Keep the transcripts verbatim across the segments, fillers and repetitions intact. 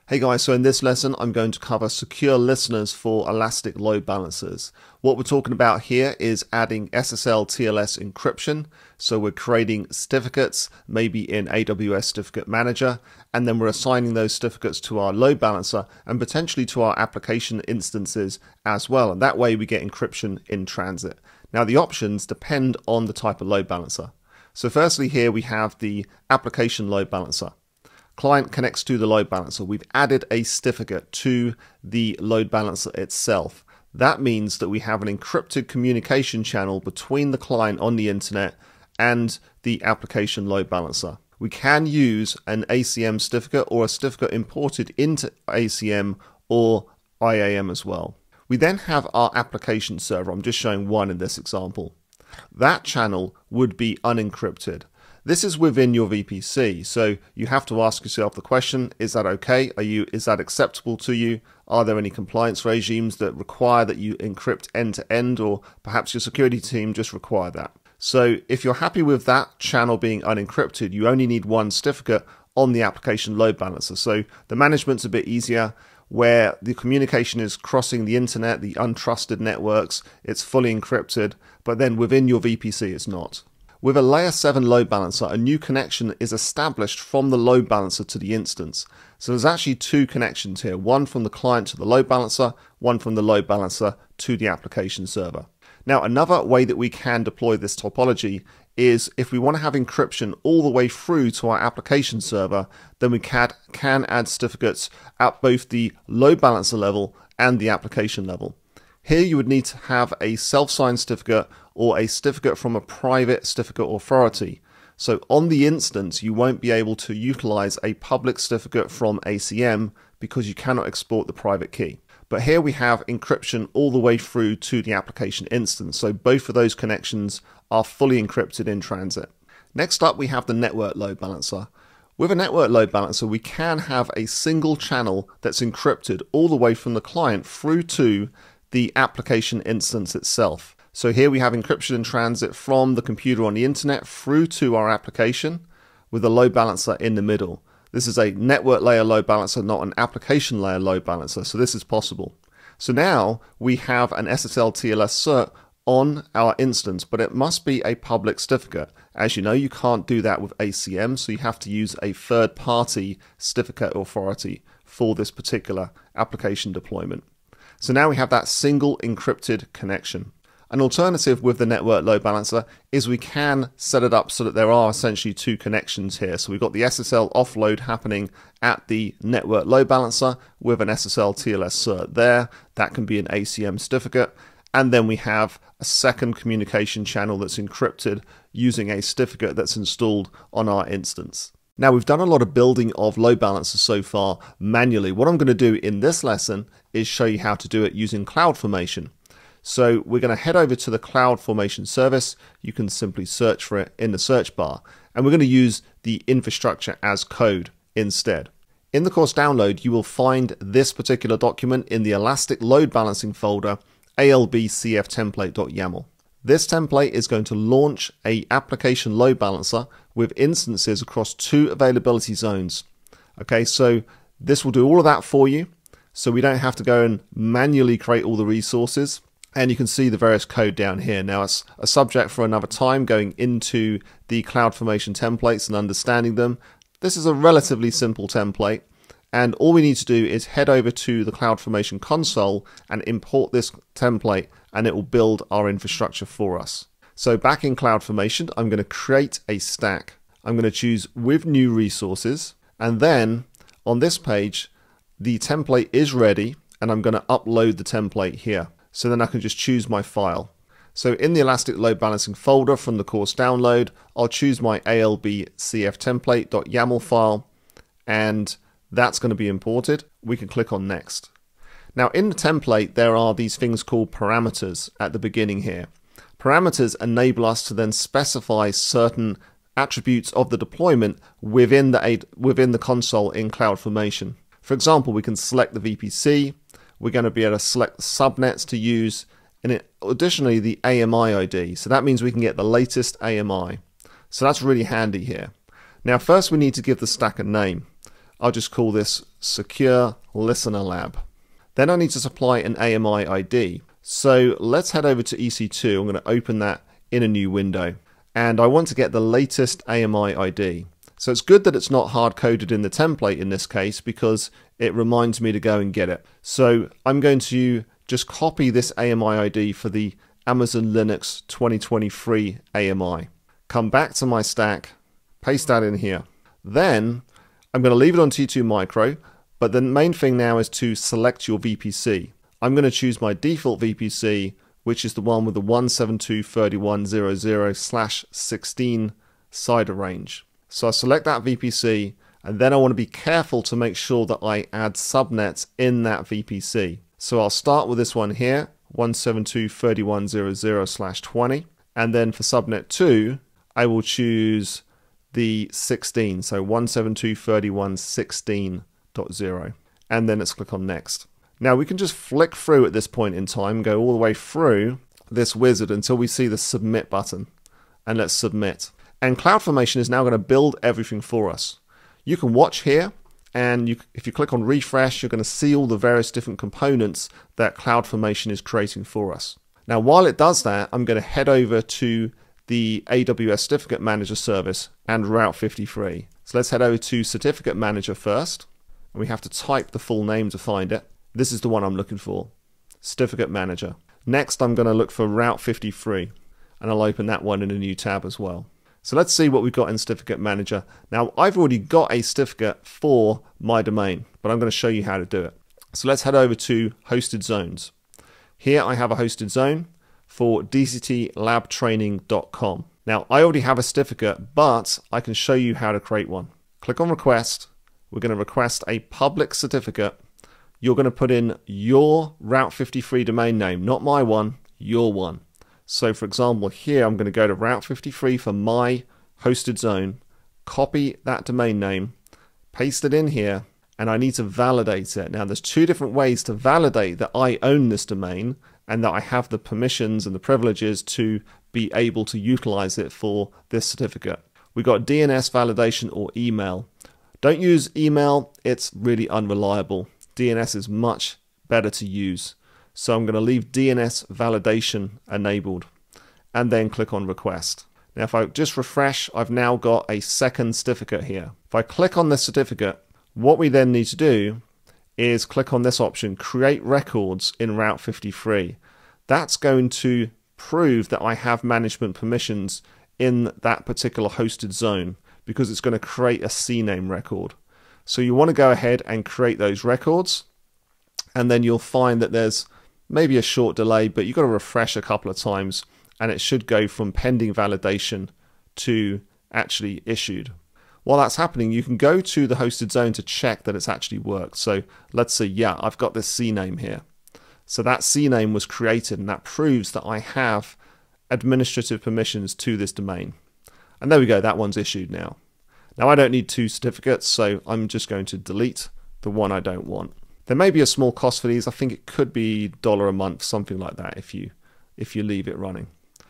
Hey guys, so in this lesson I'm going to cover secure listeners for Elastic Load Balancers. What we're talking about here is adding S S L T L S encryption. So we're creating certificates, maybe in A W S Certificate Manager, and then we're assigning those certificates to our load balancer and potentially to our application instances as well. And that way we get encryption in transit. Now the options depend on the type of load balancer. So firstly here we have the application load balancer. Client connects to the load balancer. We've added a certificate to the load balancer itself. That means that we have an encrypted communication channel between the client on the internet and the application load balancer. We can use an A C M certificate or a certificate imported into A C M or I A M as well. We then have our application server. I'm just showing one in this example. That channel would be unencrypted. This is within your V P C, so you have to ask yourself the question, is that okay? Are you, is that acceptable to you? Are there any compliance regimes that require that you encrypt end-to-end, or perhaps your security team just require that? So if you're happy with that channel being unencrypted, you only need one certificate on the application load balancer. So the management's a bit easier, where the communication is crossing the internet, the untrusted networks, it's fully encrypted, but then within your V P C it's not. With a layer seven load balancer, a new connection is established from the load balancer to the instance. So there's actually two connections here, one from the client to the load balancer, one from the load balancer to the application server. Now another way that we can deploy this topology is if we want to have encryption all the way through to our application server, then we can, can add certificates at both the load balancer level and the application level. Here you would need to have a self-signed certificate or a certificate from a private certificate authority. So on the instance, you won't be able to utilize a public certificate from A C M because you cannot export the private key. But here we have encryption all the way through to the application instance. So both of those connections are fully encrypted in transit. Next up, we have the network load balancer. With a network load balancer, we can have a single channel that's encrypted all the way from the client through to the application instance itself. So here we have encryption in transit from the computer on the internet through to our application with a load balancer in the middle. This is a network layer load balancer, not an application layer load balancer, so this is possible. So now we have an S S L T L S cert on our instance, but it must be a public certificate. As you know, you can't do that with A C M, so you have to use a third-party certificate authority for this particular application deployment. So now we have that single encrypted connection. An alternative with the network load balancer is we can set it up so that there are essentially two connections here. So we've got the S S L offload happening at the network load balancer with an S S L T L S cert there. That can be an A C M certificate. And then we have a second communication channel that's encrypted using a certificate that's installed on our instance. Now we've done a lot of building of load balancers so far manually. What I'm going to do in this lesson is show you how to do it using CloudFormation. So we're going to head over to the CloudFormation service. You can simply search for it in the search bar. And we're going to use the infrastructure as code instead. In the course download, you will find this particular document in the Elastic Load Balancing folder, A L B C F template dot yaml. This template is going to launch a application load balancer with instances across two availability zones. Okay, so this will do all of that for you, so we don't have to go and manually create all the resources. And you can see the various code down here. Now it's a subject for another time going into the CloudFormation templates and understanding them. This is a relatively simple template, and all we need to do is head over to the CloudFormation console and import this template, and it will build our infrastructure for us. So back in CloudFormation, I'm going to create a stack. I'm going to choose with new resources, and then on this page, the template is ready, and I'm going to upload the template here. So then I can just choose my file. So in the Elastic Load Balancing folder from the course download, I'll choose my A L B C F template dot yaml file, and that's going to be imported. We can click on next. Now in the template, there are these things called parameters at the beginning here. Parameters enable us to then specify certain attributes of the deployment within the, within the console in CloudFormation. For example, we can select the V P C. We're going to be able to select the subnets to use, and it, additionally the A M I I D. So that means we can get the latest A M I. So that's really handy here. Now first we need to give the stack a name. I'll just call this Secure Listener Lab. Then I need to supply an A M I I D. So let's head over to E C two. I'm going to open that in a new window. And I want to get the latest A M I I D. So it's good that it's not hard-coded in the template in this case, because it reminds me to go and get it. So I'm going to just copy this A M I I D for the Amazon Linux twenty twenty-three A M I. Come back to my stack, paste that in here. Then I'm going to leave it on T two Micro, but the main thing now is to select your V P C. I'm going to choose my default V P C, which is the one with the one seventy-two dot thirty-one dot zero zero slash sixteen C I D R range. So I select that V P C, and then I want to be careful to make sure that I add subnets in that V P C. So I'll start with this one here, one seventy-two dot thirty-one dot zero zero slash twenty, and then for subnet two, I will choose the sixteen, so one seventy-two dot thirty-one dot sixteen dot zero, and then let's click on next. Now we can just flick through at this point in time, go all the way through this wizard until we see the submit button, and let's submit. And CloudFormation is now going to build everything for us. You can watch here, and you, if you click on refresh, you're going to see all the various different components that CloudFormation is creating for us. Now while it does that, I'm going to head over to the A W S Certificate Manager service and Route fifty-three. So let's head over to Certificate Manager first, and we have to type the full name to find it. This is the one I'm looking for, Certificate Manager. Next, I'm going to look for Route fifty-three, and I'll open that one in a new tab as well. So let's see what we've got in Certificate Manager. Now, I've already got a certificate for my domain, but I'm going to show you how to do it. So let's head over to Hosted Zones. Here I have a hosted zone for d c t lab training dot com. Now, I already have a certificate, but I can show you how to create one. Click on Request. We're going to request a public certificate. You're going to put in your Route fifty-three domain name, not my one, your one. So for example, here I'm going to go to Route fifty-three for my hosted zone, copy that domain name, paste it in here, and I need to validate it. Now there's two different ways to validate that I own this domain and that I have the permissions and the privileges to be able to utilize it for this certificate. We got D N S validation or email. Don't use email, it's really unreliable. D N S is much better to use. So I'm going to leave D N S validation enabled and then click on request. Now if I just refresh, I've now got a second certificate here. If I click on this certificate, what we then need to do is click on this option, create records in Route fifty-three. That's going to prove that I have management permissions in that particular hosted zone because it's going to create a C name record. So you want to go ahead and create those records, and then you'll find that there's maybe a short delay, but you've got to refresh a couple of times and it should go from pending validation to actually issued. While that's happening, you can go to the hosted zone to check that it's actually worked. So let's say, yeah, I've got this C name here. So that C name was created, and that proves that I have administrative permissions to this domain. And there we go, that one's issued now. Now I don't need two certificates, so I'm just going to delete the one I don't want. There may be a small cost for these. I think it could be a dollar a month, something like that, if you if you leave it running.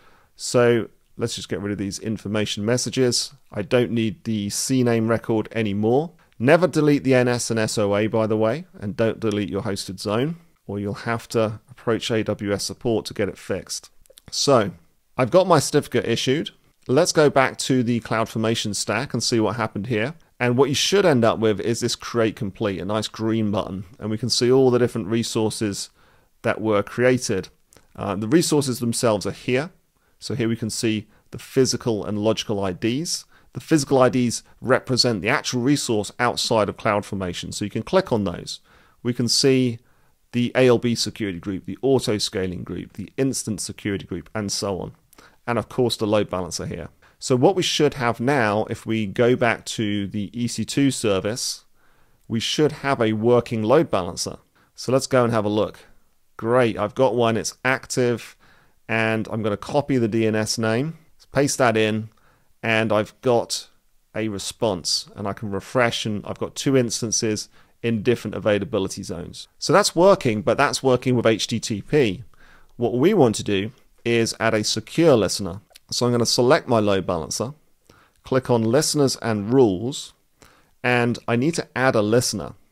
So let's just get rid of these information messages. I don't need the C name record anymore. Never delete the N S and S O A, by the way, and don't delete your hosted zone, or you'll have to approach A W S support to get it fixed. So I've got my certificate issued. Let's go back to the CloudFormation stack and see what happened here. And what you should end up with is this create complete, a nice green button. And we can see all the different resources that were created. Uh, the resources themselves are here. So here we can see the physical and logical I Ds. The physical I Ds represent the actual resource outside of CloudFormation. So you can click on those. We can see the A L B security group, the auto scaling group, the instance security group, and so on. And of course the load balancer here. So what we should have now, if we go back to the E C two service, we should have a working load balancer. So let's go and have a look. Great, I've got one, it's active, and I'm going to copy the D N S name, paste that in, and I've got a response, and I can refresh, and I've got two instances in different availability zones. So that's working, but that's working with H T T P. What we want to do is add a secure listener. So I'm going to select my load balancer, click on listeners and rules, and I need to add a listener.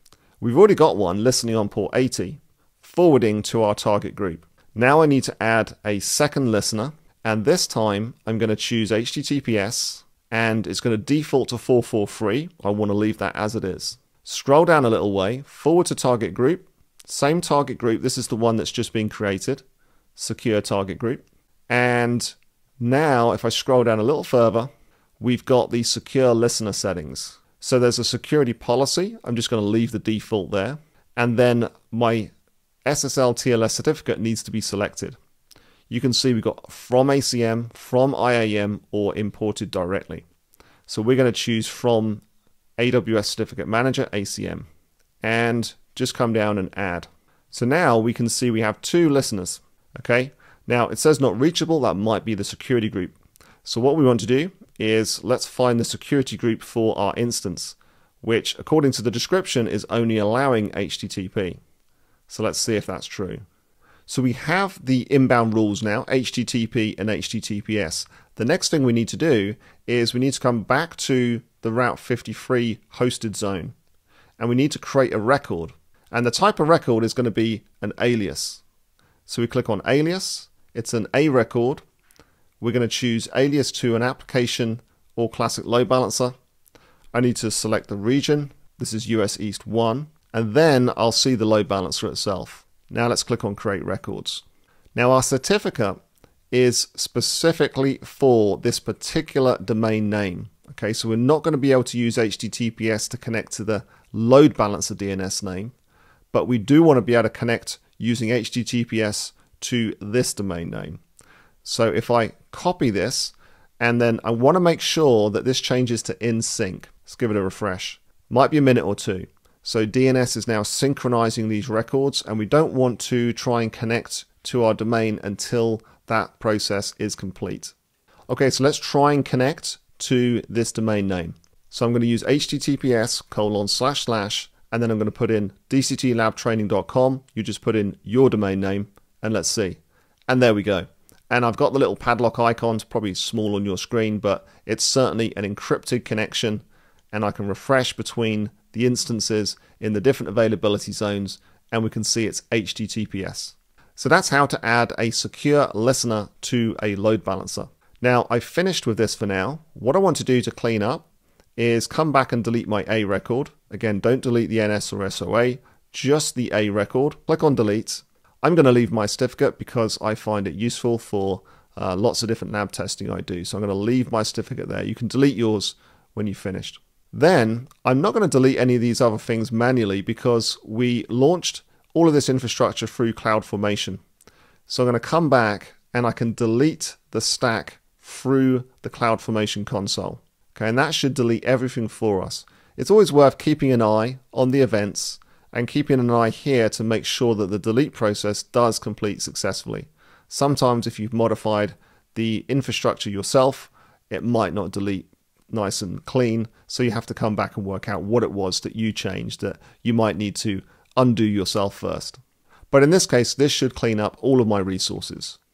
We've already got one listening on port eighty, forwarding to our target group. Now I need to add a second listener, and this time I'm going to choose H T T P S, and it's going to default to four forty-three. I want to leave that as it is. Scroll down a little way, forward to target group, same target group, this is the one that's just been created, secure target group. And now if I scroll down a little further, we've got the secure listener settings. So there's a security policy, I'm just going to leave the default there, and then my S S L T L S certificate needs to be selected. You can see we've got from A C M, from I A M, or imported directly. So we're going to choose from A W S Certificate Manager, A C M, and just come down and add. So now we can see we have two listeners. Okay, now it says not reachable, that might be the security group. So what we want to do is let's find the security group for our instance, which according to the description is only allowing H T T P. So let's see if that's true. So we have the inbound rules now, H T T P and H T T P S. The next thing we need to do is we need to come back to the Route fifty-three hosted zone, and we need to create a record. And the type of record is going to be an alias. So we click on alias, it's an A record. We're going to choose alias to an application or classic load balancer. I need to select the region. This is U S East one, and then I'll see the load balancer itself. Now let's click on create records. Now our certificate is specifically for this particular domain name. Okay, so we're not going to be able to use H T T P S to connect to the load balancer D N S name, but we do want to be able to connect using H T T P S to this domain name. So if I copy this, and then I want to make sure that this changes to in sync. Let's give it a refresh. Might be a minute or two. So D N S is now synchronizing these records, and we don't want to try and connect to our domain until that process is complete. Okay, so let's try and connect to this domain name. So I'm going to use H T T P S colon slash slash, and then I'm going to put in d c t lab training dot com. You just put in your domain name, and let's see. And there we go. And I've got the little padlock icon. It's probably small on your screen, but it's certainly an encrypted connection, and I can refresh between the instances in the different availability zones, and we can see it's H T T P S. So that's how to add a secure listener to a load balancer. Now I've finished with this for now. What I want to do to clean up is come back and delete my A record. Again, don't delete the N S or S O A, just the A record. Click on delete. I'm going to leave my certificate because I find it useful for uh, lots of different lab testing I do. So I'm going to leave my certificate there. You can delete yours when you've finished. Then I'm not going to delete any of these other things manually because we launched all of this infrastructure through CloudFormation. So I'm going to come back and I can delete the stack through the CloudFormation console. Okay, and that should delete everything for us. It's always worth keeping an eye on the events and keeping an eye here to make sure that the delete process does complete successfully. Sometimes if you've modified the infrastructure yourself, it might not delete nice and clean, so you have to come back and work out what it was that you changed that you might need to undo yourself first. But in this case, this should clean up all of my resources.